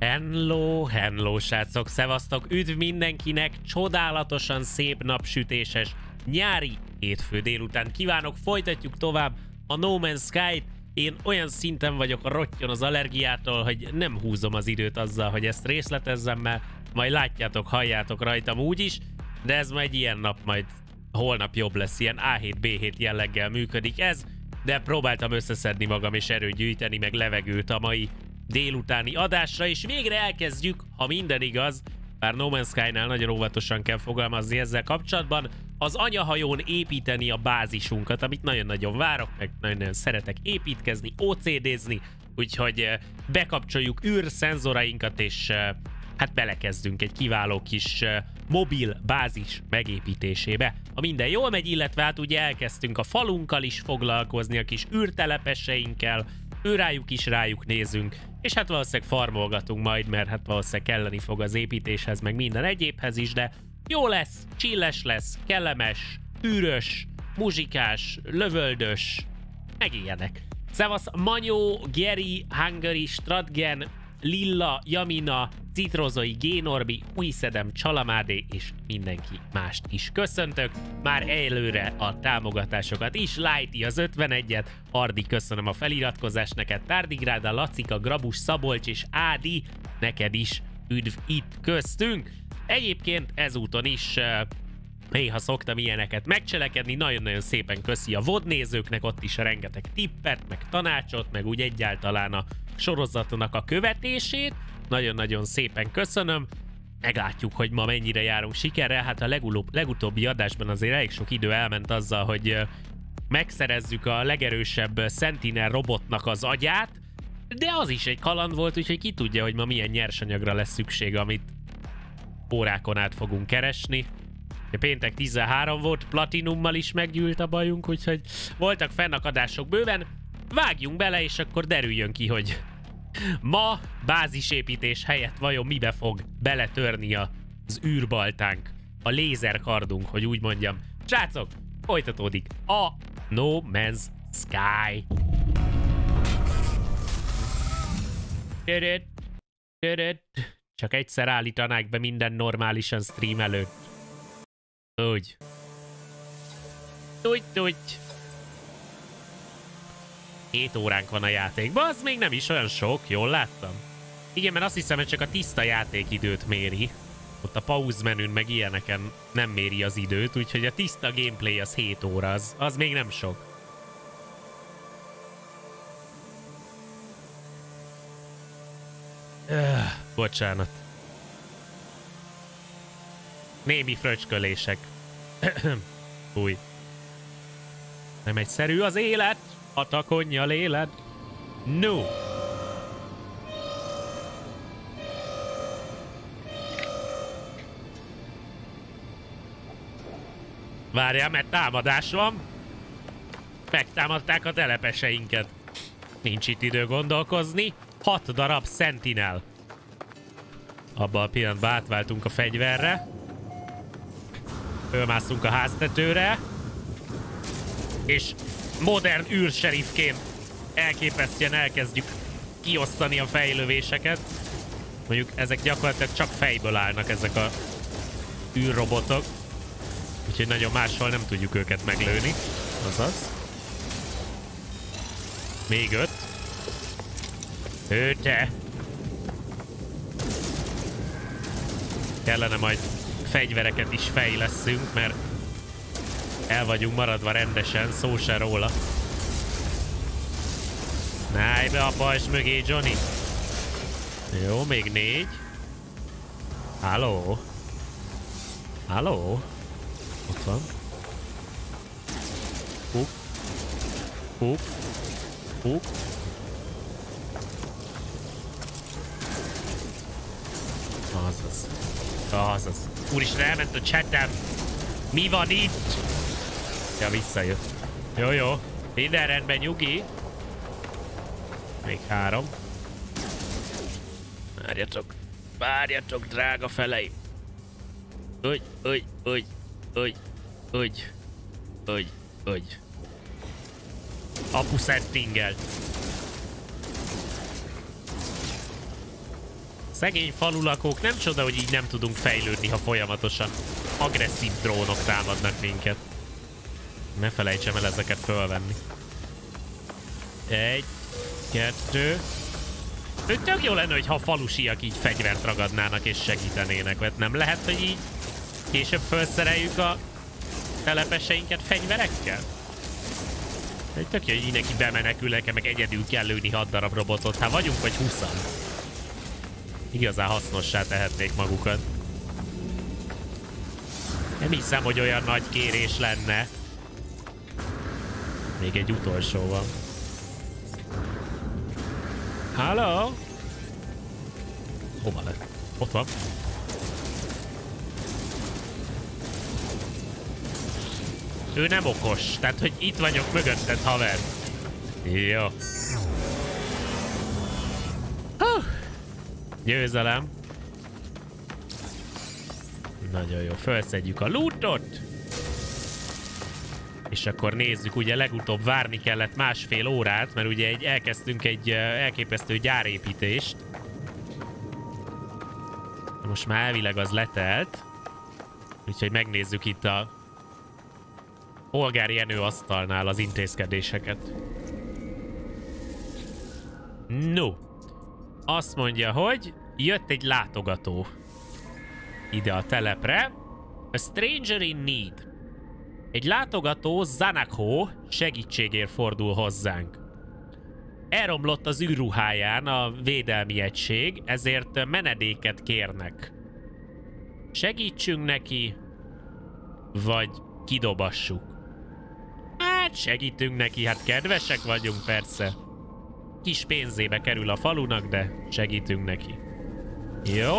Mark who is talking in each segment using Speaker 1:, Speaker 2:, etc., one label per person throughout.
Speaker 1: Hello, hello, srácok, szevasztok, üdv mindenkinek, csodálatosan szép napsütéses nyári hétfő délután kívánok, folytatjuk tovább a No Man's Sky-t. Én olyan szinten vagyok a rottyon az allergiától, hogy nem húzom az időt azzal, hogy ezt részletezzem, mert majd látjátok, halljátok rajtam úgyis, de ez majd ilyen nap, majd holnap jobb lesz, ilyen A7-B7 jelleggel működik ez, de próbáltam összeszedni magam és erőt gyűjteni, meg levegőt a mai délutáni adásra, és végre elkezdjük, ha minden igaz, bár No Man's Sky-nál nagyon óvatosan kell fogalmazni ezzel kapcsolatban, az anyahajón építeni a bázisunkat, amit nagyon-nagyon várok, meg nagyon-nagyon szeretek építkezni, OCD-zni, úgyhogy bekapcsoljuk űrszenzorainkat, és hát belekezdünk egy kiváló kis mobil bázis megépítésébe. Ha minden jól megy, illetve hát ugye elkezdtünk a falunkkal is foglalkozni, a kis űrtelepeseinkkel, rájuk is rájuk nézünk, és hát valószínűleg farmolgatunk majd, mert hát valószínűleg kelleni fog az építéshez, meg minden egyébhez is, de jó lesz, chilles lesz, kellemes, űrös, muzsikás, lövöldös, meg ilyenek. Szevasz Manyó, Geri, Hungary, Stratgen, Lilla, Jamina, Citrozoi, Génorbi, Újszedem, Csalamádé és mindenki mást is köszöntök. Már előre a támogatásokat is. Lighty az 51-et, Hardi, köszönöm a feliratkozást neked, Tárdigráda, Lacika, Grabus, Szabolcs és Ádi, neked is üdv itt köztünk. Egyébként ezúton is néha szoktam ilyeneket megcselekedni, nagyon-nagyon szépen köszi a VOD nézőknek, ott is rengeteg tippet, meg tanácsot, meg úgy egyáltalán a sorozatnak a követését. Nagyon-nagyon szépen köszönöm. Meglátjuk, hogy ma mennyire járunk sikerrel. Hát a legutóbbi adásban azért elég sok idő elment azzal, hogy megszerezzük a legerősebb Sentinel robotnak az agyát, de az is egy kaland volt, úgyhogy ki tudja, hogy ma milyen nyersanyagra lesz szükség, amit órákon át fogunk keresni. Péntek 13 volt, platinummal is meggyűlt a bajunk, úgyhogy voltak fennakadások bőven. Vágjunk bele, és akkor derüljön ki, hogy ma bázisépítés helyett vajon mibe fog beletörni az űrbaltánk, a lézerkardunk, hogy úgy mondjam. Srácok, folytatódik a No Man's Sky. Csak egyszer állítanák be minden normálisan stream előtt. Úgy. Úgy. 7 óránk van a játékban, az még nem is olyan sok, jól láttam? Igen, mert azt hiszem, hogy csak a tiszta játékidőt méri. Ott a pause menün meg ilyeneken nem méri az időt, úgyhogy a tiszta gameplay az 7 óra, az még nem sok. Bocsánat. Némi fröcskölések. Új. Nem egyszerű az élet, a takonja léled. No! Várjál, mert támadás van. Megtámadták a telepeseinket. Nincs itt idő gondolkozni. 6 darab Sentinel. Abban a pillanatban átváltunk a fegyverre. Fölmászunk a háztetőre. És modern űrserifként elképesztően elkezdjük kiosztani a fejlövéseket. Mondjuk ezek gyakorlatilag csak fejből állnak, ezek a űrrobotok. Úgyhogy nagyon máshol nem tudjuk őket meglőni. Azaz. Még 5. Te! Kellene majd fegyvereket is fejleszünk, mert el vagyunk maradva rendesen, szó se róla. Náj be a pajzs mögé, Johnny! Jó, még 4. Halló? Halló? Ott van. Hopp. Azaz. Úristen, elment a chatem. Mi van itt? Ja, visszajött. Jó. Minden rendben, nyugi. Még 3. Várjatok, drága feleim. Úgy. Apu settingelt. Szegény falulakók, nem csoda, hogy így nem tudunk fejlődni, ha folyamatosan agresszív drónok támadnak minket. Ne felejtsem el ezeket fölvenni. 1, 2. Tök jó lenne, hogyha a falusiak így fegyvert ragadnának és segítenének, mert nem lehet, hogy így később felszereljük a telepeseinket fegyverekkel? Tök jó, hogy így neki bemenekül, nekem meg egyedül kell lőni 6 darab robotot. Hát vagyunk vagy 20-an. Igazán hasznossá tehetnék magukat. Nem hiszem, hogy olyan nagy kérés lenne. Még egy utolsó van. Halló? Hova lett? Ott van. Ő nem okos, tehát hogy itt vagyok mögötted, haver. Jó. Győzelem. Nagyon jó, felszedjük a lootot. És akkor nézzük, ugye legutóbb várni kellett 1,5 órát, mert ugye elkezdtünk egy elképesztő gyárépítést. Most már elvileg az letelt. Úgyhogy megnézzük itt a polgári Jenő asztalnál az intézkedéseket. No. Azt mondja, hogy jött egy látogató ide a telepre. A stranger in need. Egy látogató, Zanakho, segítségért fordul hozzánk. Elromlott az űrruháján a védelmi egység, ezért menedéket kérnek. Segítsünk neki, vagy kidobassuk? Hát segítünk neki, hát kedvesek vagyunk persze. Kis pénzébe kerül a falunak, de segítünk neki. Jó.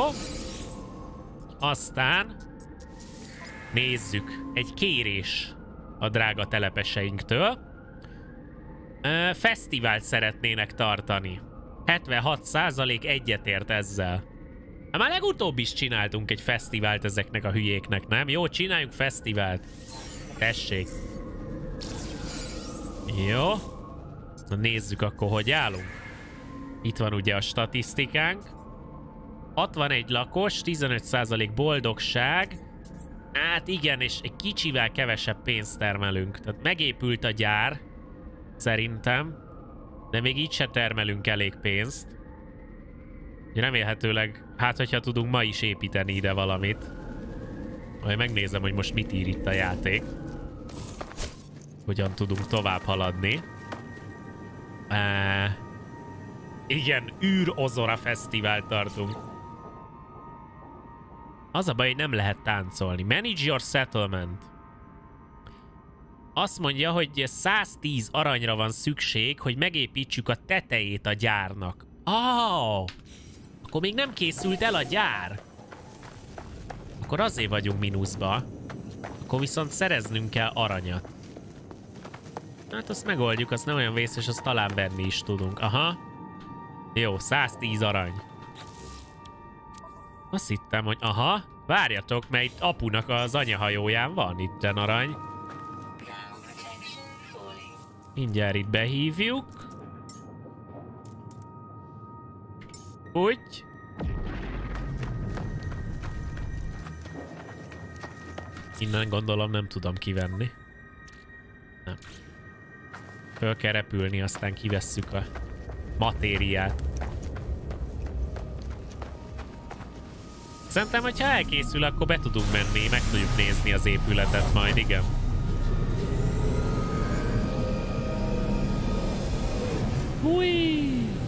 Speaker 1: Aztán nézzük. Egy kérés a drága telepeseinktől. Fesztivált szeretnének tartani. 76% egyetért ezzel. Már legutóbb is csináltunk egy fesztivált ezeknek a hülyéknek, nem? Jó, csináljunk fesztivált. Tessék. Jó. Na nézzük akkor, hogy állunk. Itt van ugye a statisztikánk. 61 lakos, 15% boldogság. Hát igen, és egy kicsivel kevesebb pénzt termelünk. Tehát megépült a gyár, szerintem. De még így se termelünk elég pénzt. Remélhetőleg, hát hogyha tudunk ma is építeni ide valamit. Majd megnézem, hogy most mit ír itt a játék. Hogyan tudunk tovább haladni. Igen, űr-ozora fesztivált tartunk. Az a baj, hogy nem lehet táncolni. Manage your settlement. Azt mondja, hogy 110 aranyra van szükség, hogy megépítsük a tetejét a gyárnak. Akkor még nem készült el a gyár. Akkor azért vagyunk mínuszba. Akkor viszont szereznünk kell aranyat. Hát azt megoldjuk, azt nem olyan vészes, azt talán venni is tudunk. Aha. Jó, 110 arany. Azt hittem, hogy aha, várjatok, mert itt apunak az anyahajóján van itten arany. Mindjárt itt behívjuk. Úgy. Innen gondolom nem tudom kivenni. Nem. Föl kell repülni, aztán kivesszük a matériát. Szerintem, hogyha elkészül, akkor be tudunk menni, meg tudjuk nézni az épületet majd, igen. Húj!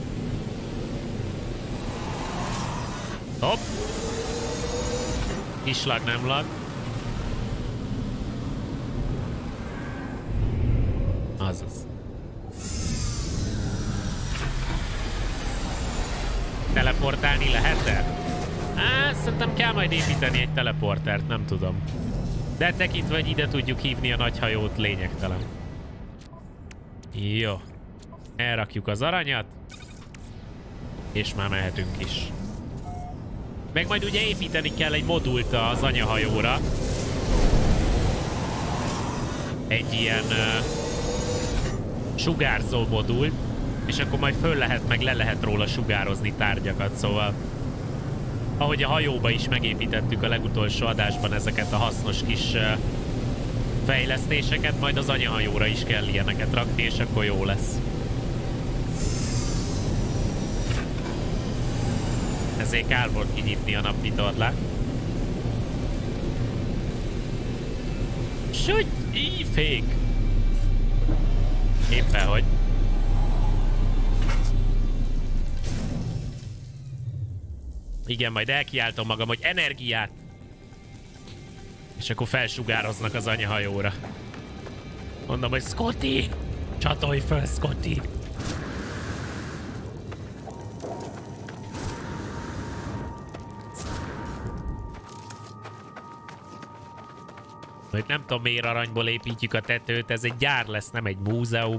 Speaker 1: Hopp! Kislag nem lag. Azaz. Teleportálni lehet-e? Szerintem kell majd építeni egy teleportert, nem tudom. De tekintve, hogy ide tudjuk hívni a nagy hajót, lényegtelen. Jó. Elrakjuk az aranyat. És már mehetünk is. Meg majd ugye építeni kell egy modult az anyahajóra. Egy ilyen sugárzó modult. És akkor majd föl lehet, meg le lehet róla sugározni tárgyakat, szóval Ahogy a hajóba is megépítettük a legutolsó adásban ezeket a hasznos kis fejlesztéseket, majd az anyahajóra is kell ilyeneket rakni, és akkor jó lesz. Ezért kár volt kinyitni a napvitorlát. Sügy! Így fék! Éppen hogy. Igen, majd elkiáltom magam, hogy energiát! És akkor felsugároznak az anyahajóra. Mondom, hogy Scotty! Csatolj föl, Scotty! Hogy nem tudom, miért aranyból építjük a tetőt, ez egy gyár lesz, nem egy múzeum.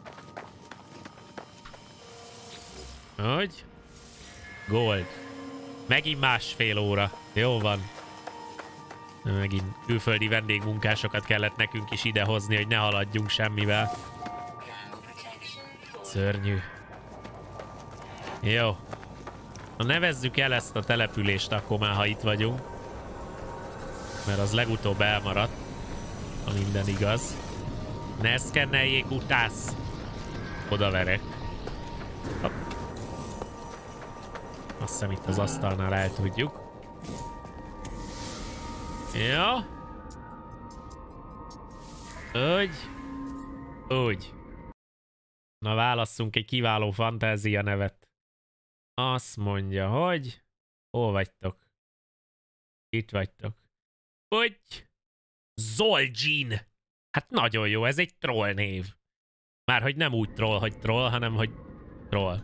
Speaker 1: Hogy? Gold. Megint másfél óra. Jó van. Megint külföldi vendégmunkásokat kellett nekünk is idehozni, hogy ne haladjunk semmivel. Szörnyű. Jó. Na nevezzük el ezt a települést akkor már, ha itt vagyunk. Mert az legutóbb elmaradt, ha minden igaz. Ne szkenneljék, utász! Oda verek. Hopp. Azt hiszem itt az asztalnál el tudjuk. Jó. Úgy. Na válasszunk egy kiváló fantázia nevet. Azt mondja, hogy... Hol vagytok? Itt vagytok. Hogy? Zoljin! Hát nagyon jó, ez egy troll név. Márhogy nem úgy troll, hogy troll, hanem hogy troll.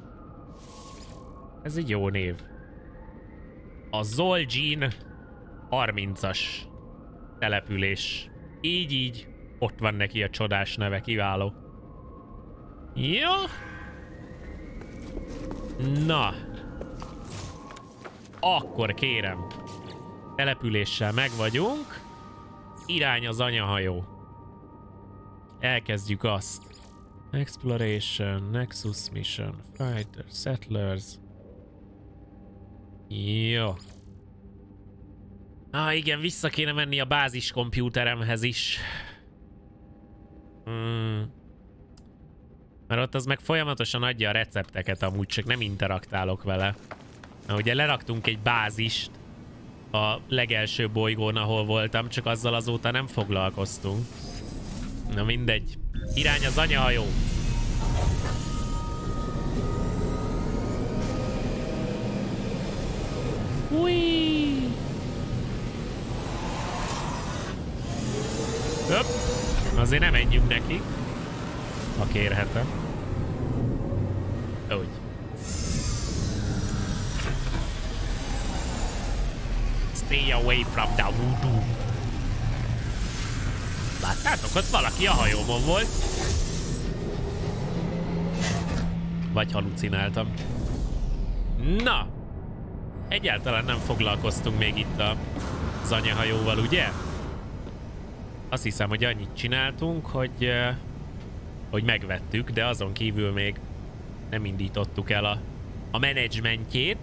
Speaker 1: Ez egy jó név. A Zoljin 30-as település. Így, ott van neki a csodás neve, kiváló. Jó. Na. Akkor kérem. Településsel megvagyunk. Irány az anyahajó. Elkezdjük azt. Exploration, Nexus Mission, Fighter, Settlers. Jó. Igen, vissza kéne menni a bázis kompjúteremhez is. Mert ott az meg folyamatosan adja a recepteket amúgy, csak nem interaktálok vele. Na, ugye leraktunk egy bázist a legelső bolygón, ahol voltam, csak azzal azóta nem foglalkoztunk. Na mindegy. Irány az anyahajó. Ui! Hopp. Azért nem menjünk neki. Ha kérhetem. Úgy. Stay away from the voodoo. Láttátok, ott valaki a hajómon volt. Vagy halucináltam. Na! Egyáltalán nem foglalkoztunk még itt az anyahajóval, ugye? Azt hiszem, hogy annyit csináltunk, hogy megvettük, de azon kívül még nem indítottuk el a menedzsmentjét.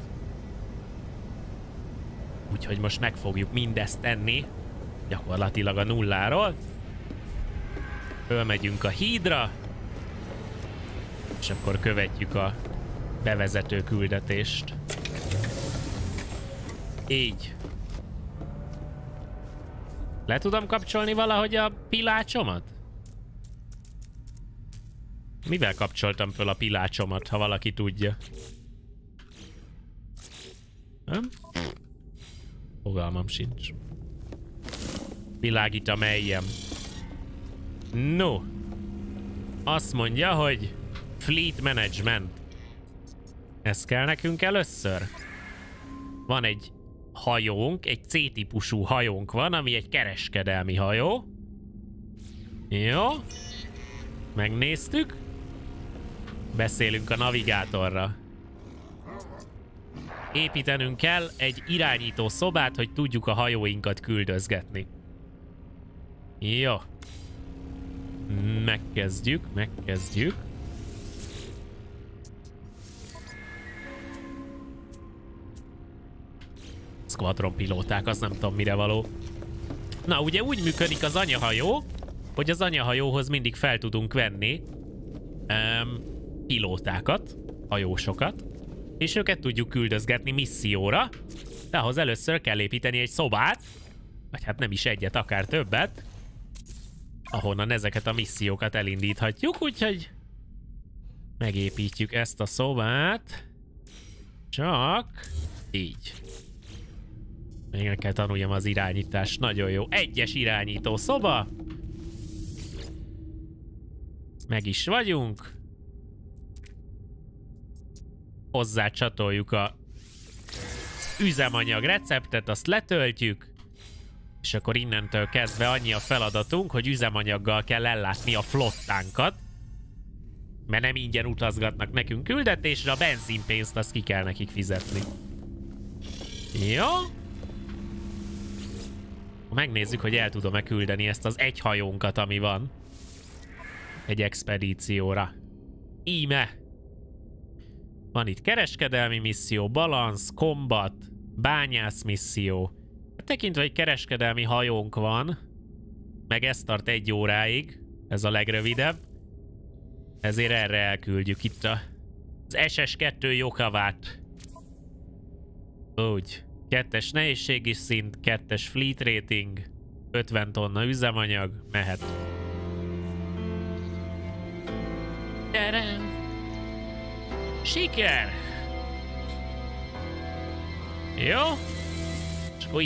Speaker 1: Úgyhogy most meg fogjuk mindezt tenni, gyakorlatilag a nulláról. Fölmegyünk a hídra, és akkor követjük a bevezető küldetést. Így. Le tudom kapcsolni valahogy a pilácsomat? Mivel kapcsoltam föl a pilácsomat, ha valaki tudja? Nem? Fogalmam sincs. Világít a mellyem. No. Azt mondja, hogy Fleet Management. Ez kell nekünk először. Van egy hajónk, egy C-típusú hajónk van, ami egy kereskedelmi hajó. Jó. Megnéztük. Beszélünk a navigátorra. Építenünk kell egy irányító szobát, hogy tudjuk a hajóinkat küldözgetni. Jó. Megkezdjük. squadron pilóták, az nem tudom mire való. Na, ugye úgy működik az anyahajó, hogy az anyahajóhoz mindig fel tudunk venni pilótákat, hajósokat, és őket tudjuk küldözgetni misszióra, de ahhoz először kell építeni egy szobát, vagy hát nem is egyet, akár többet, ahonnan ezeket a missziókat elindíthatjuk, úgyhogy megépítjük ezt a szobát, csak így. Még meg kell tanuljam az irányítást, nagyon jó. Egyes irányító szoba. Meg is vagyunk. Hozzá csatoljuk a üzemanyag receptet, azt letöltjük, és akkor innentől kezdve annyi a feladatunk, hogy üzemanyaggal kell ellátni a flottánkat, mert nem ingyen utazgatnak nekünk küldetésre, a benzinpénzt azt ki kell nekik fizetni. Jó. Megnézzük, hogy el tudom-e küldeni ezt az egy hajónkat, ami van. Egy expedícióra. Íme. Van itt kereskedelmi misszió, balansz, kombat, bányász misszió. Tekintve, hogy kereskedelmi hajónk van, meg ez tart 1 óráig, ez a legrövidebb, ezért erre elküldjük itt az SS2 Jokavát. Úgy. 2-es nehézségi szint, 2-es fleet rating, 50 tonna üzemanyag, mehet. Terem! Siker! Jó? És akkor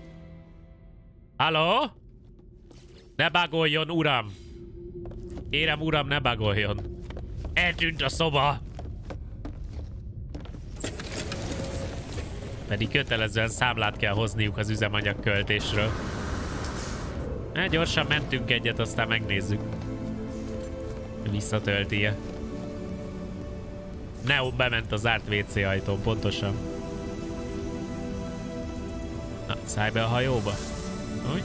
Speaker 1: Halló? Ne bagoljon, uram! Kérem, uram, ne bagoljon! Eltűnt a szoba! Pedig kötelezően számlát kell hozniuk az üzemanyag költésről. Gyorsan mentünk egyet, aztán megnézzük. Visszatölti-e. Neo bement a zárt WC ajtón, pontosan. Na, szállj be a hajóba. Úgy.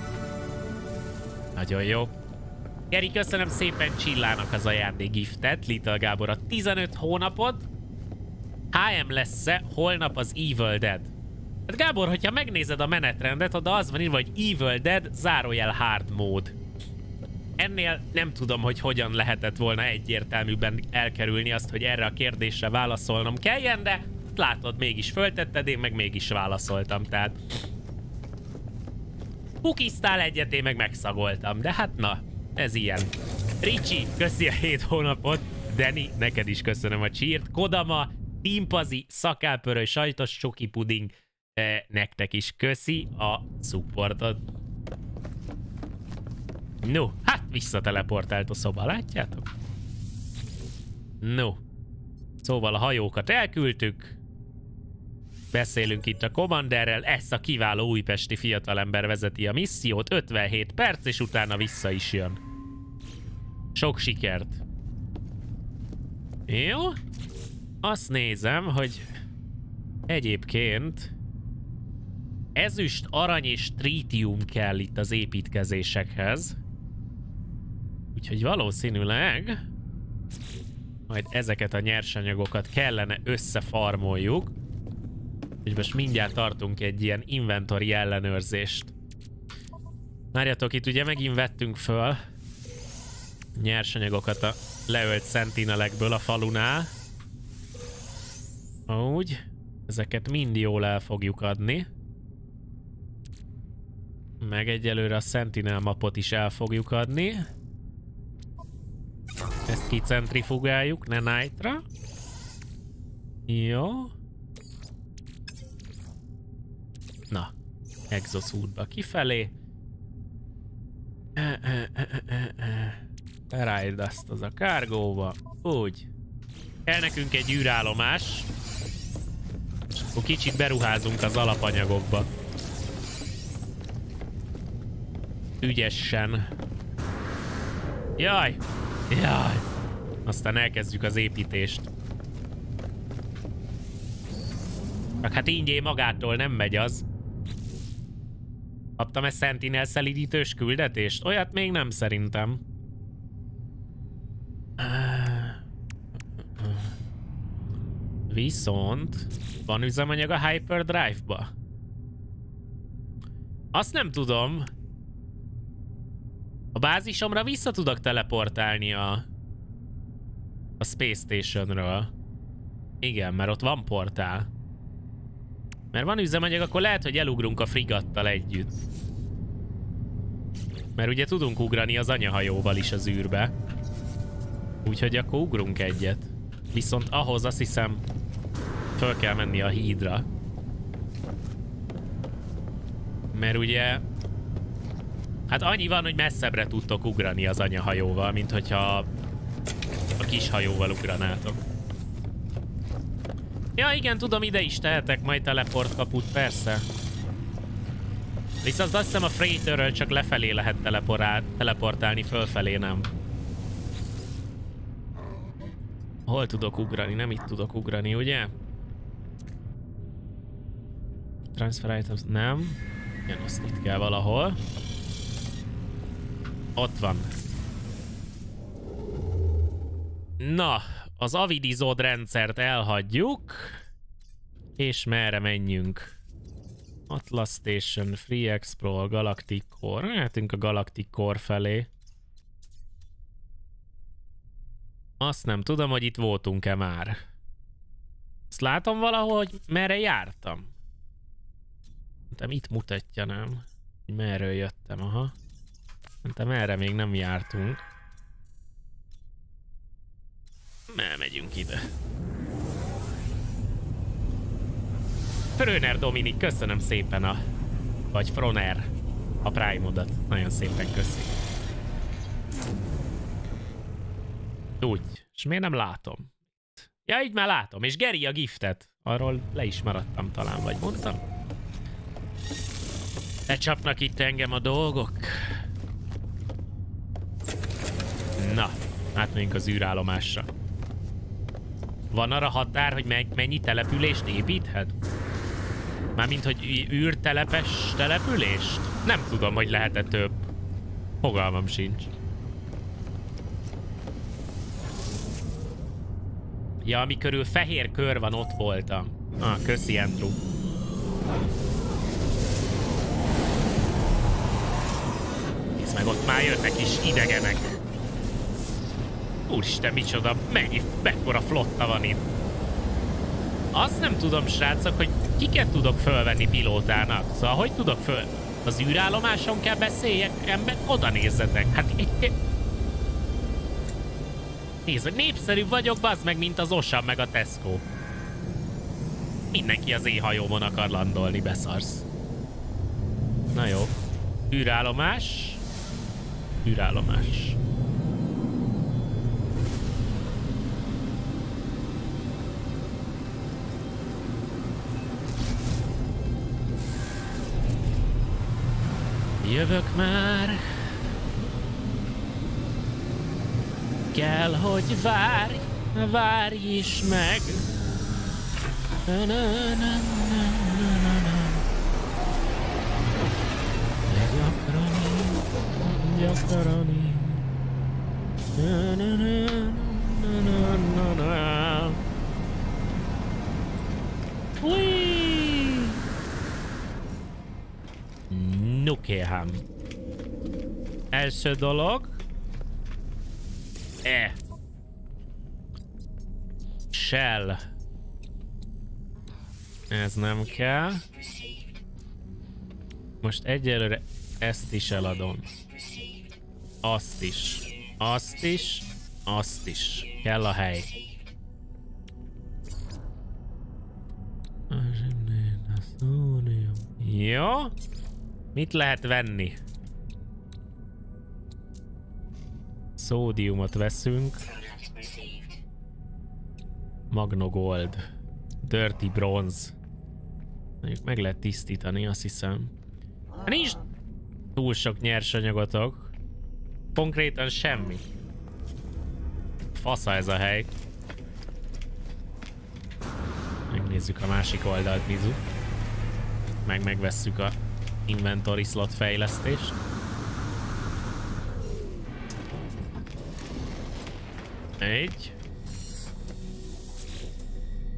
Speaker 1: Nagyon jó. Geri, köszönöm szépen Csillának az ajándékgiftet. Little Gábor a 15 hónapot. HM lesz-e holnap az Evil Dead? Hát Gábor, hogyha megnézed a menetrendet, oda az van írva, hogy Evil Dead zárójel hard mód. Ennél nem tudom, hogy hogyan lehetett volna egyértelműben elkerülni azt, hogy erre a kérdésre válaszolnom kelljen, de látod, mégis föltetted, én meg mégis válaszoltam, tehát... Pukisztál egyet, én meg megszagoltam, de hát na, ez ilyen. Ricsi, köszi a 7 hónapot. Dani, neked is köszönöm a csírt. Kodama, Timpazi, szakálpöröly, sajtos csoki puding. Nektek is köszi a supportot. No, hát visszateleportált a szoba, látjátok? No. Szóval a hajókat elküldtük. Beszélünk itt a kommanderrel, ezt a kiváló újpesti fiatalember vezeti a missziót, 57 perc, és utána vissza is jön. Sok sikert! Jó? Azt nézem, hogy egyébként ezüst, arany és trítium kell itt az építkezésekhez. Úgyhogy valószínűleg majd ezeket a nyersanyagokat kellene összefarmoljuk. És most mindjárt tartunk egy ilyen inventory ellenőrzést. Várjatok, itt ugye megint vettünk föl nyersanyagokat a leölt sentinelekből a falunál. Úgy. Ezeket mind jól el fogjuk adni. Meg egyelőre a sentinel mapot is el fogjuk adni. Ezt kicentrifugáljuk, ne Nightra. Jó. Na, exosuitba kifelé. Rájd azt az a kárgóba. Úgy. Kell nekünk egy űrállomás. És akkor kicsit beruházunk az alapanyagokba. Ügyesen. Jaj! Jaj! Aztán elkezdjük az építést. Csak hát ingyé magától nem megy az. Kaptam-e Sentinel szelídítős küldetést? Olyat még nem szerintem. Viszont van üzemanyag a Hyperdrive-ba? Azt nem tudom. A bázisomra vissza tudok teleportálni a Space Stationről. Igen, mert ott van portál. Mert van üzemanyag, akkor lehet, hogy elugrunk a frigattal együtt. Mert ugye tudunk ugrani az anyahajóval is az űrbe. Úgyhogy akkor ugrunk egyet. Viszont ahhoz azt hiszem föl kell menni a hídra. Mert ugye... Hát annyi van, hogy messzebbre tudtok ugrani az anyahajóval, mint hogyha a kis hajóval ugranátok. Ja igen, tudom, ide is tehetek majd teleportkaput, persze. Viszont azt hiszem a freighterről csak lefelé lehet teleportálni, fölfelé nem. Hol tudok ugrani? Nem itt tudok ugrani, ugye? Transfer items, nem. Igen, azt itt kell valahol. Ott van. Na, az avidizód rendszert elhagyjuk. És merre menjünk? Atlas Station, Free Explore, Galactic Core. Mehetünk a Galactic Core felé. Azt nem tudom, hogy itt voltunk-e már. Azt látom valahol, hogy merre jártam. Nem itt mutatja, nem? Hogy merről jöttem, aha. Szerintem erre még nem jártunk. Megyünk ide. Fröner Dominik, köszönöm szépen a... Vagy Froner a Prime-odat. Nagyon szépen köszi. Úgy. És miért nem látom? Ja, így már látom. És Geri a giftet. Arról le is maradtam talán, vagy mondtam? Lecsapnak itt engem a dolgok. Na, átmegyünk az űrállomásra. Van arra határ, hogy mennyi települést építhet? Mármint, hogy űrtelepes települést? Nem tudom, hogy lehet-e több. Fogalmam sincs. Ja, ami körül fehér kör van, ott voltam. Ah, köszi, Andrew. Nézd meg, ott már jönnek is idegenek. Úristen, micsoda, mekkora flotta van itt. Azt nem tudom, srácok, hogy kiket tudok fölvenni pilótának. Szóval, hogy tudok föl... Az űrállomáson kell beszéljek, ember? Oda nézzetek. Hát itt... Nézd, népszerűbb vagyok, bazd meg, mint az Ocean meg a Tesco. Mindenki az éjhajómon akar landolni, beszarsz. Na jó. Űrállomás. Űrállomás. Jövök már. Kell, hogy várj is meg. Gyakrani. Nukéham. Első dolog. Shell. Ez nem kell. Most egyelőre ezt is eladom. Azt is. Azt is. Azt is. Kell a hely. Jó. Mit lehet venni? Szódiumot veszünk. Magnogold. Dirty Bronze. Mondjuk meg lehet tisztítani, azt hiszem. Nincs túl sok nyersanyagotok. Konkrétan semmi. Fasza ez a hely. Megnézzük a másik oldalt, Mizu. Megvesszük a inventory slot fejlesztést. Egy.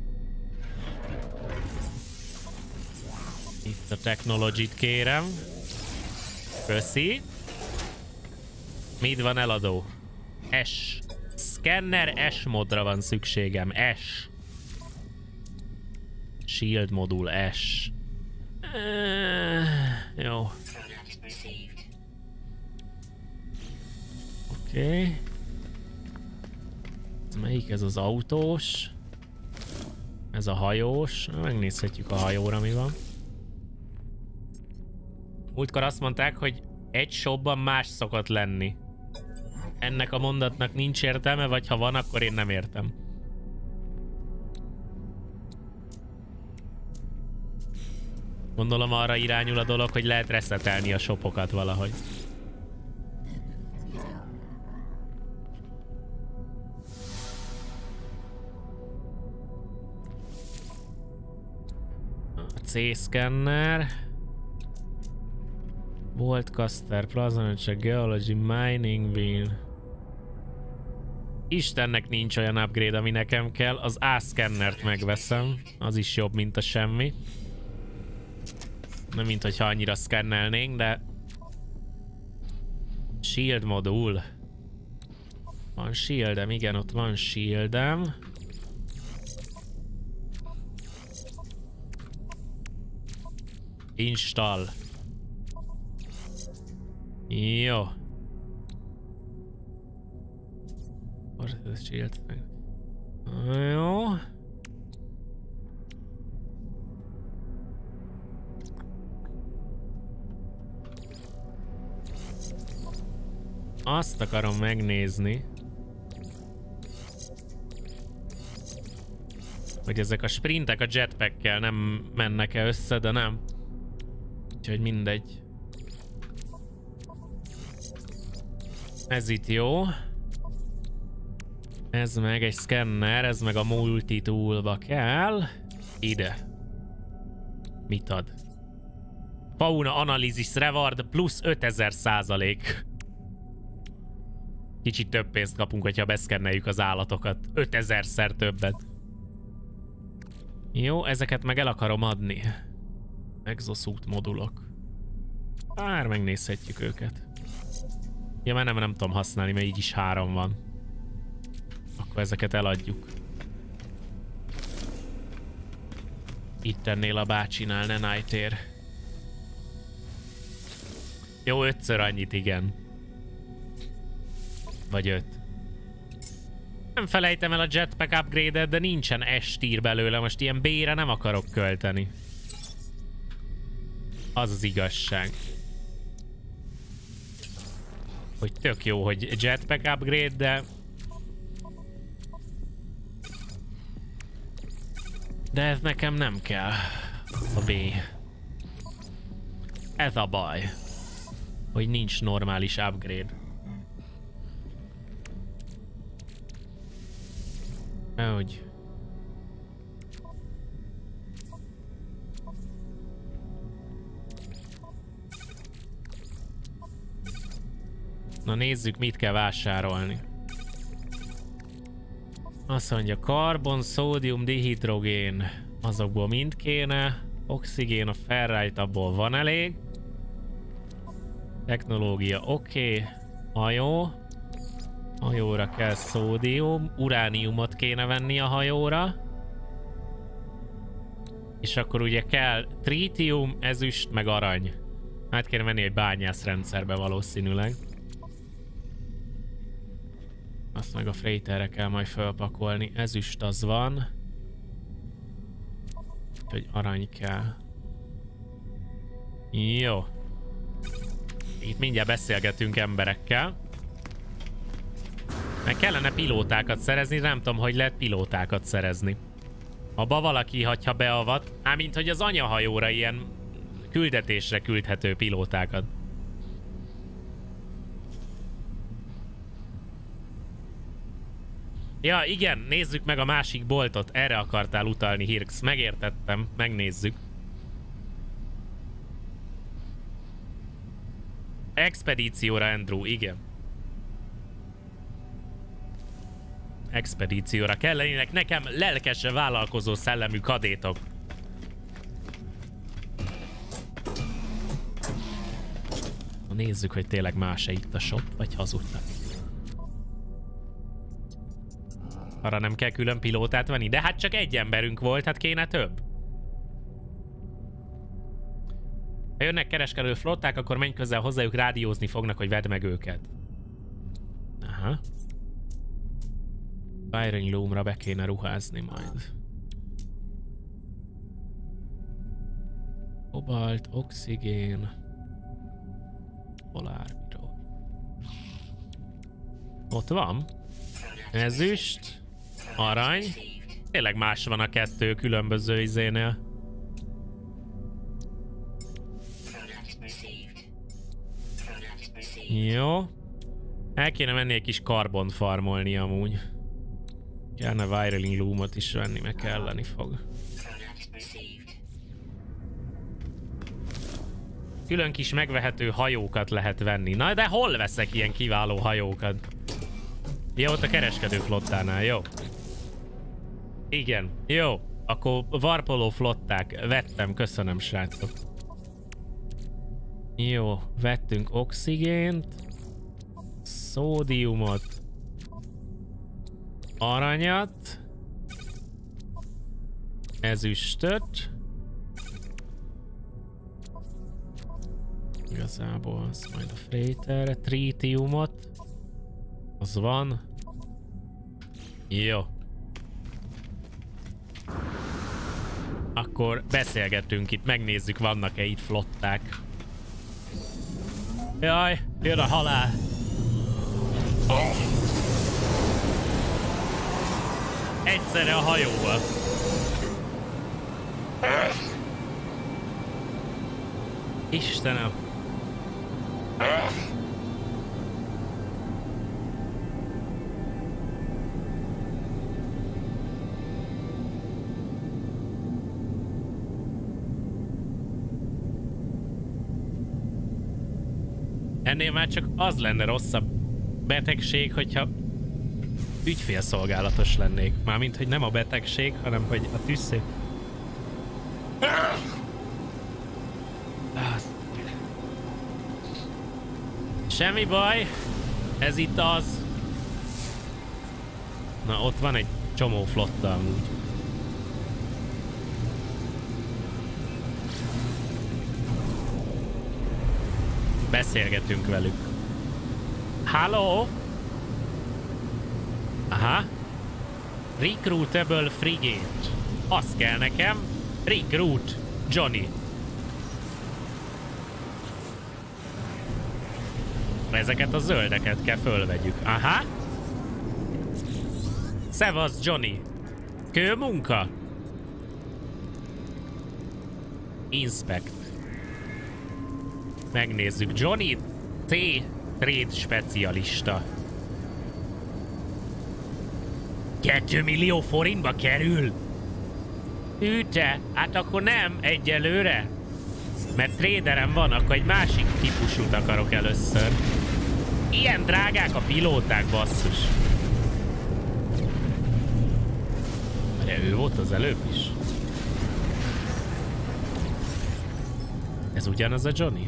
Speaker 1: Itt a technology-t kérem. Köszi. Mit van eladó? S. Scanner S modra van szükségem. S. Shield modul S. Jó. Oké. Ez melyik? Ez az autós. Ez a hajós. Megnézhetjük a hajóra, mi van. Múltkor azt mondták, hogy egy shopban más szokott lenni. Ennek a mondatnak nincs értelme, vagy ha van, akkor én nem értem. Gondolom arra irányul a dolog, hogy lehet reszetelni a shopokat valahogy. A C-scanner. Voltcaster, Plasma Geology, Mining Beam. Istennek nincs olyan upgrade, ami nekem kell. Az A-scannert megveszem. Az is jobb, mint a semmi. Nem mint hogyha annyira szkennelnénk, de... Shield modul. Van shieldem, igen, ott van shieldem. Install. Jó. Shield. Jó. Azt akarom megnézni, hogy ezek a sprintek a jetpackkel nem mennek-e össze, de nem. Úgyhogy mindegy. Ez itt jó. Ez meg egy szkenner, ez meg a multitoolba kell. Ide. Mit ad? Fauna Analysis Reward plusz 5000%. Kicsit több pénzt kapunk, hogyha beszkenneljük az állatokat. 5000-szer többet. Jó, ezeket meg el akarom adni. Exosuit modulok. Bár megnézhetjük őket. Ja, már nem tudom használni, mert így is 3 van. Akkor ezeket eladjuk. Itt ennél a bácsinál, ne Nightmare. Jó, 5-ször annyit, igen. Vagy 5. Nem felejtem el a jetpack upgrade-et, de nincsen S tier belőle. Most ilyen B-re nem akarok költeni. Az az igazság. Hogy tök jó, hogy jetpack upgrade, de ez nekem nem kell. A B. Ez a baj. Hogy nincs normális upgrade. Ahogy. Na nézzük, mit kell vásárolni. Azt mondja, karbon, szódium, dihidrogén. Azokból mind kéne. Oxigén, a ferrite, abból van elég. Technológia, oké. Hajó. Hajóra kell szódium. Urániumot kéne venni a hajóra. És akkor ugye kell trítium, ezüst, meg arany. Hát kéne venni egy bányászrendszerbe valószínűleg. Azt meg a freighterre kell majd felpakolni. Ezüst az van. Úgyhogy arany kell. Jó. Itt mindjárt beszélgetünk emberekkel. Meg kellene pilótákat szerezni, nem tudom, hogy lehet pilótákat szerezni. Abba valaki hagyja beavat. Mint hogy az anyahajóra ilyen küldetésre küldhető pilótákat. Ja, igen, nézzük meg a másik boltot. Erre akartál utalni, Hirx. Megértettem, megnézzük. Expedícióra, Andrew, igen. Expedícióra kellenének nekem lelkesen vállalkozó szellemű kadétok. Nézzük, hogy tényleg más-e itt a shop, vagy hazudtak. Arra nem kell külön pilótát venni, de hát csak egy emberünk volt, hát kéne több. Ha jönnek kereskedő flották, akkor menj közel hozzájuk, rádiózni fognak, hogy vedd meg őket. Aha. Iron Loom-ra be kéne ruházni majd. Kobalt, oxigén, polárbíró. Ott van. Ezüst, arany. Tényleg más van a kettő különböző izénél. Jó. El kéne menni egy kis karbont farmolni amúgy. Kellene Viraling Loom-ot is venni, meg kelleni fog. Külön kis megvehető hajókat lehet venni. Na de hol veszek ilyen kiváló hajókat? Ja, ott a kereskedő flottánál, jó. Igen, jó. Akkor varpoló flották. Vettem, köszönöm srácok. Jó, vettünk oxigént. Szódiumot. Aranyat. Ezüstöt. Igazából az majd a freighterre. Trítiumot. Az van. Jó. Akkor beszélgetünk itt, megnézzük, vannak-e itt flották. Jaj, jön a halál. Egyszerre a hajóval. Istenem. Ennél már csak az lenne rosszabb betegség, hogyha ügyfélszolgálatos lennék. Mármint, hogy nem a betegség, hanem hogy a tüsszé. Semmi baj, ez itt az. Na, ott van egy csomó flotta amúgy. Beszélgetünk velük. Halló? Aha. Recruitable frigate. Az kell nekem. Recruit Johnny. Ezeket a zöldeket kell fölvegyük. Aha. Szevasz Johnny. Kőmunka. Inspect. Megnézzük. Johnny T. Trade specialista. 2 millió forintba kerül? Te, hát akkor nem egyelőre. Mert traderem van, akkor egy másik típusút akarok először. Ilyen drágák a pilóták, basszus. De ő volt az előbb is. Ez ugyanaz a Johnny?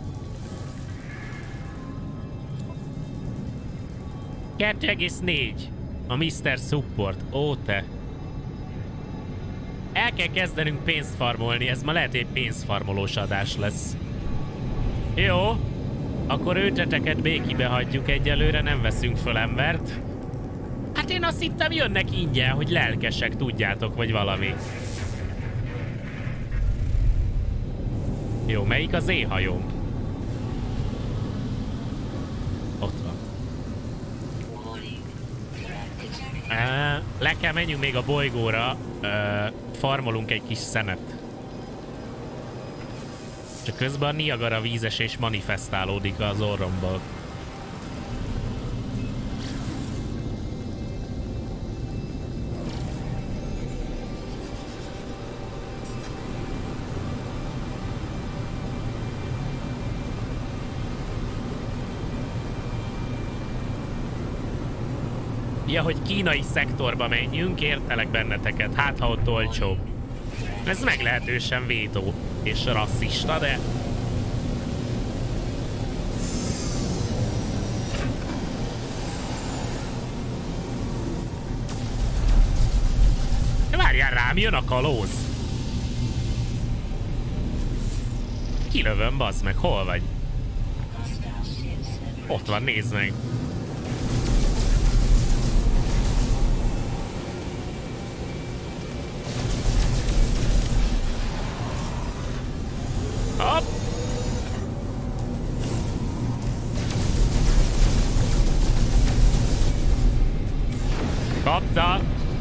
Speaker 1: 2,4. A Mr. Support. Ó, te. El kell kezdenünk pénzt farmolni, ez ma lehet egy pénzfarmolós adás lesz. Jó. Akkor őteteket békibe hagyjuk egyelőre, nem veszünk föl embert. Hát én azt hittem jönnek ingyen, hogy lelkesek, tudjátok, vagy valami. Jó, melyik az éhajóm? Ott van. Le kell menjünk még a bolygóra, farmolunk egy kis szenet. Csak közben a Niagara vízesés manifestálódik az orromból. Ja, hogy kínai szektorba menjünk, értelek benneteket, hát ha ott olcsó. Ez meglehetősen vétó és rasszista, de... Rám jön a kalóz. Kilövöm, bazd meg, hol vagy? Ott van, nézd meg. Hopp! Kapta!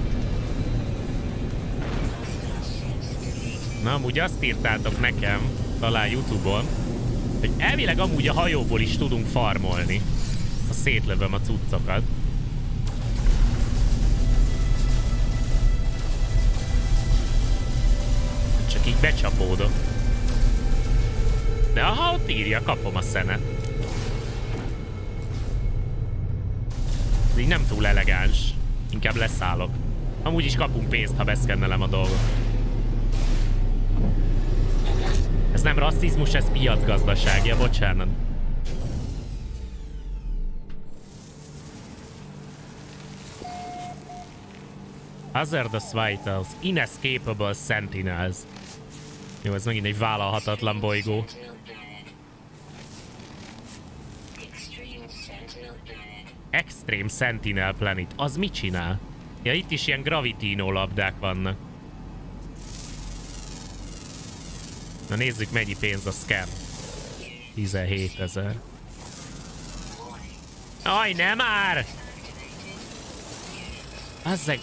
Speaker 1: Na, amúgy azt írtátok nekem, talán YouTube-on, hogy elvileg amúgy a hajóból is tudunk farmolni. Ha szétlövöm a cuccokat. Csak így becsapódok. De aha, ott írja, kapom a szenet. Ez így nem túl elegáns. Inkább leszállok. Amúgy is kapunk pénzt, ha beszkennelem a dolgot. Ez nem rasszizmus, ez piacgazdaság. Ja, bocsánat. Hazardous Vitals. Inescapable Sentinels. Jó, ez megint egy vállalhatatlan bolygó. Extreme Sentinel Planet. Az mit csinál? Ja, itt is ilyen gravitino labdák vannak. Na nézzük, mennyi pénz a scam. 17 000. Aj, nem már! Azzeg...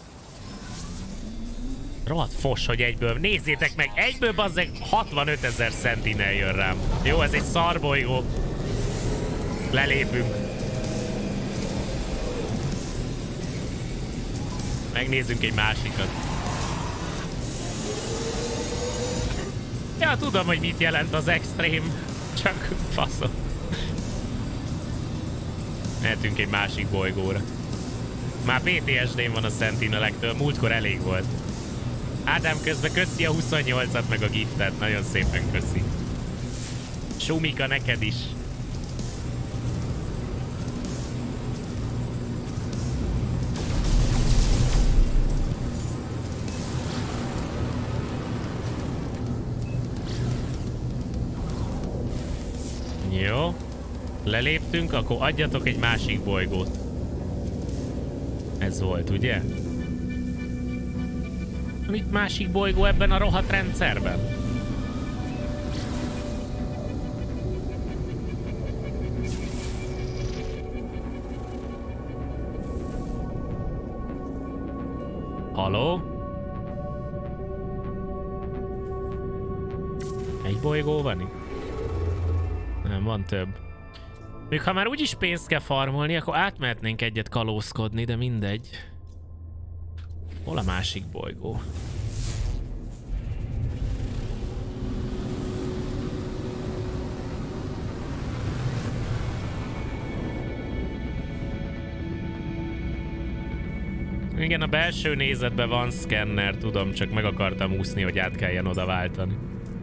Speaker 1: Rohadt fos, hogy egyből. Nézzétek meg, egyből bazzeg 65 000 Sentinel jön rám. Jó, ez egy szarbolygó. Lelépünk. Megnézzünk egy másikat. Ja, tudom, hogy mit jelent az extrém. Csak faszom. Mehetünk egy másik bolygóra. Már PTSD-n van a Sentinelektől, múltkor elég volt. Ádám, közben köszi a 28-at meg a giftet. Nagyon szépen köszi. Sumika, neked is. Jó. Leléptünk, akkor adjatok egy másik bolygót. Ez volt, ugye? Van itt másik bolygó ebben a rohadt rendszerben? Haló? Egy bolygó van itt? Nem, van több. Még ha már úgyis pénzt kell farmolni, akkor átmehetnénk egyet kalózkodni, de mindegy. Hol a másik bolygó? Igen, a belső nézetben van szkenner, tudom, csak meg akartam úszni, hogy át kelljen oda váltani.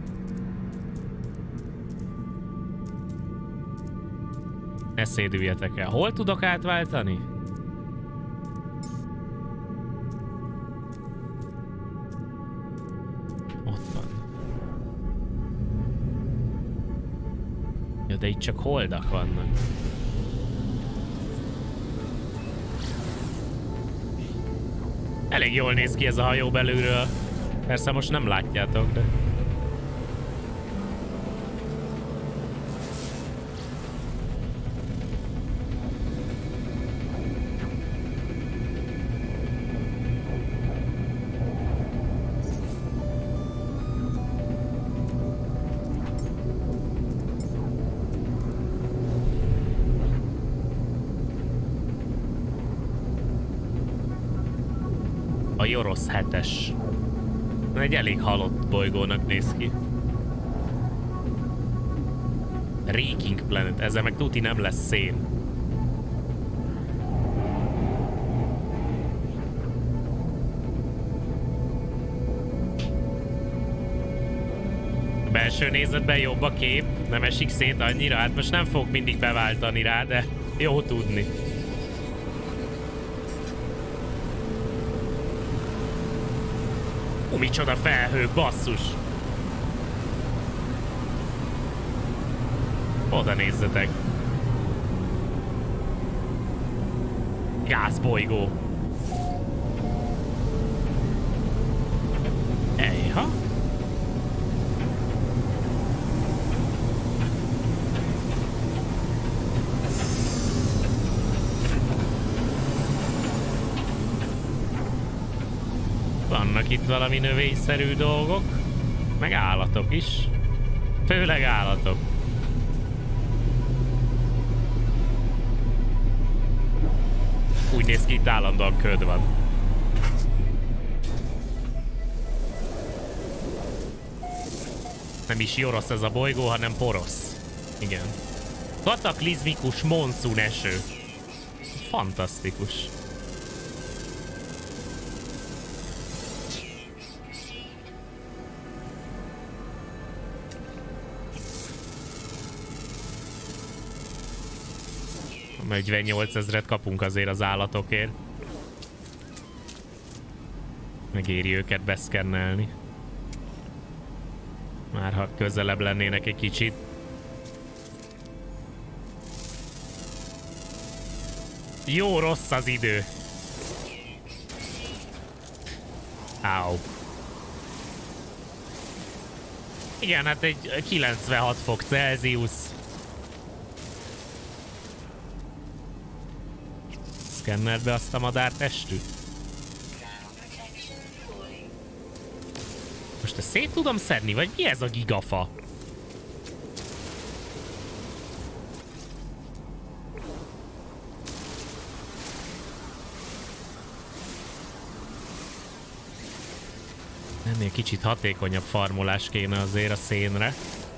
Speaker 1: Ne szédüljetek el. Hol tudok átváltani? Ott van. Ja, de itt csak holdak vannak. Elég jól néz ki ez a hajó belülről. Persze most nem látjátok, de... A Joros 7-es. Egy elég halott bolygónak néz ki. Raking Planet, ezzel meg tuti nem lesz szén. A belső nézetben jobb a kép, nem esik szét annyira, hát most nem fog mindig beváltani rá, de jó tudni. Micsoda felhő, basszus! Oda nézzetek! Gázbolygó! Ejha! Vannak itt valami növényszerű dolgok, meg állatok is. Főleg állatok. Úgy néz ki, itt állandóan köd van. Nem is Jorosz ez a bolygó, hanem Porosz. Igen. Kataklizmikus monszun eső. Fantasztikus. A 48 000-et kapunk azért az állatokért. Megéri őket beszkennelni. Már ha közelebb lennének egy kicsit. Jó rossz az idő. Áú. Igen, hát egy 96 fok Celsius. Szkenneld be azt a madártestűt. Most ezt szét tudom szedni, vagy mi ez a gigafa? Ennél kicsit hatékonyabb farmolás kéne azért a szénre.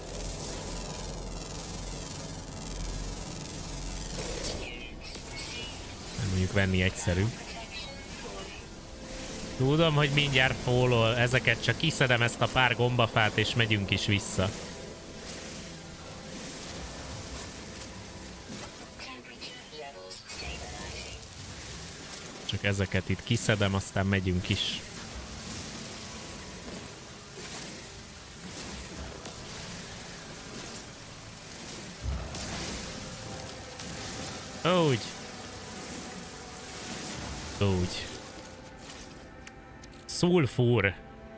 Speaker 1: Nem mondjuk venni egyszerű. Tudom, hogy mindjárt fólol, ezeket csak kiszedem ezt a pár gombafát és megyünk is vissza. Csak ezeket itt kiszedem, aztán megyünk is. Úgy. Úgy. Szulfúr.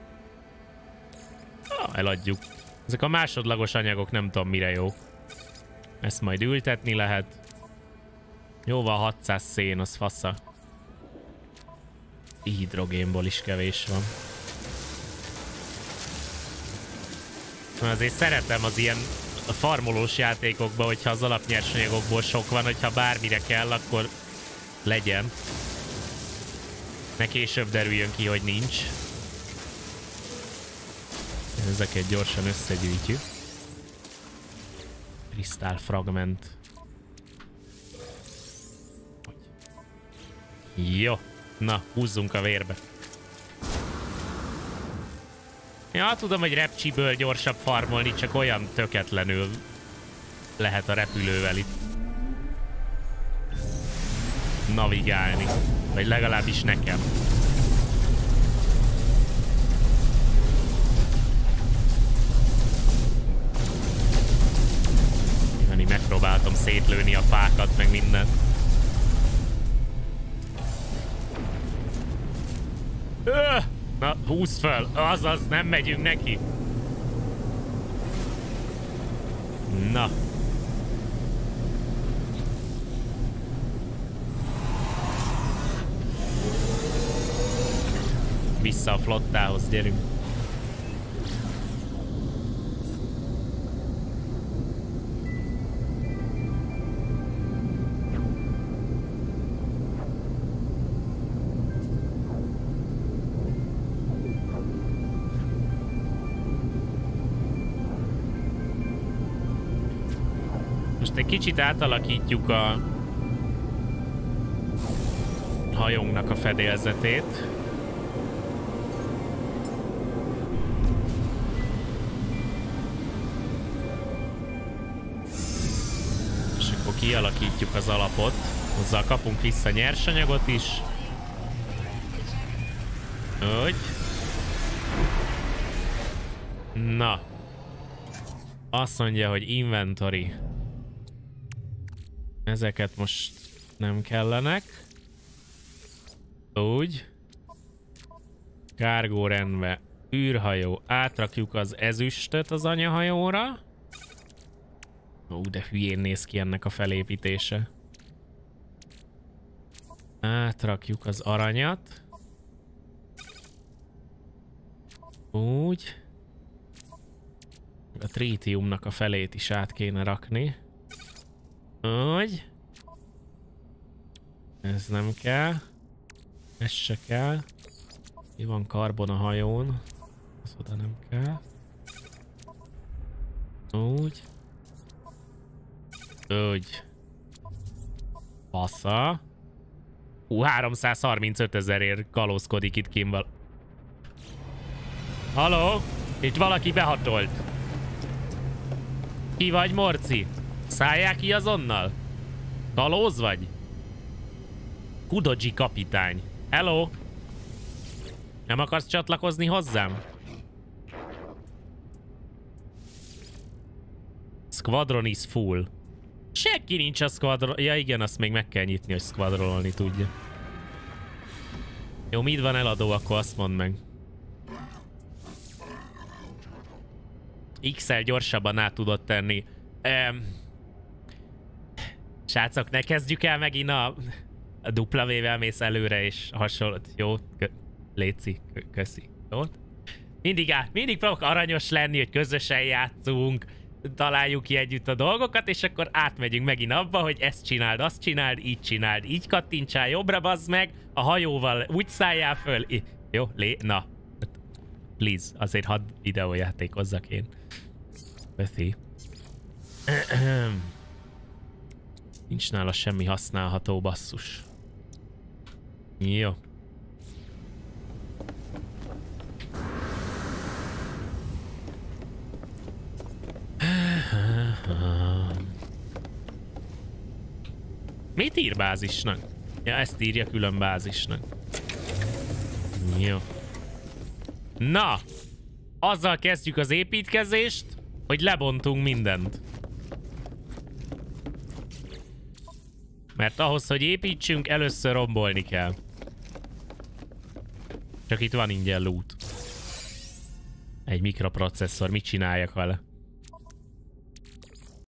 Speaker 1: Eladjuk. Ezek a másodlagos anyagok nem tudom mire jó. Ezt majd ültetni lehet. Jó van, 600 szén, az fasza. Hidrogénból is kevés van. Azért szeretem az ilyen farmolós játékokban, hogyha az alapnyersanyagokból sok van, hogyha bármire kell, akkor legyen. Ne később derüljön ki, hogy nincs. Ezeket gyorsan összegyűjtjük. Krisztálfragment. Jó. Na, húzzunk a vérbe. Ja, tudom, hogy repcsiből gyorsabb farmolni, csak olyan töketlenül lehet a repülővel itt navigálni. Vagy legalábbis nekem. Én megpróbáltam szétlőni a fákat, meg minden. Na, húzd fel! Azaz, nem megyünk neki! Na. Vissza a flottához, gyerünk. Most egy kicsit átalakítjuk a hajónknak a fedélzetét. És akkor kialakítjuk az alapot. Hozzá kapunk vissza nyersanyagot is. Úgy. Na. Azt mondja, hogy inventory. Ezeket most nem kellenek. Úgy. Kárgó rendbe. Űrhajó. Átrakjuk az ezüstöt az anyahajóra. Ó, de hülyén néz ki ennek a felépítése. Átrakjuk az aranyat. Úgy. A trítiumnak a felét is át kéne rakni. Úgy. Ez nem kell. Ez se kell. Mi van karbon a hajón? Az oda nem kell. Úgy. Úgy. Passza. 335 000-ért kalózkodik itt Kimball. Haló? Itt valaki behatolt. Ki vagy, Morci? Szállják ki azonnal? Kalóz vagy? Kudoji kapitány. Hello? Nem akarsz csatlakozni hozzám? Squadron is full. Senki nincs a squadron... Ja igen, azt még meg kell nyitni, hogy squadronolni tudja. Jó, mit van eladó, akkor azt mondd meg. X-el gyorsabban át tudod tenni. Srácok, ne kezdjük el megint a W-vel mész előre és hasonlót. Jó? Léci, köszi. Jó? Mindig próbálok aranyos lenni, hogy közösen játszunk, találjuk ki együtt a dolgokat, és akkor átmegyünk megint abba, hogy ezt csináld, azt csináld, így kattintsál jobbra, bazd meg, a hajóval úgy szálljál föl. Jó? Na. Please, azért hadd videójátékozzak én. Köszi. Nincs nála semmi használható, basszus. Jó. Mit ír bázisnak? Ja, ezt írja külön bázisnak. Jó. Na! Azzal kezdjük az építkezést, hogy lebontunk mindent. Mert ahhoz, hogy építsünk, először rombolni kell. Csak itt van ingyen loot. Egy mikroprocesszor, mit csináljak vele?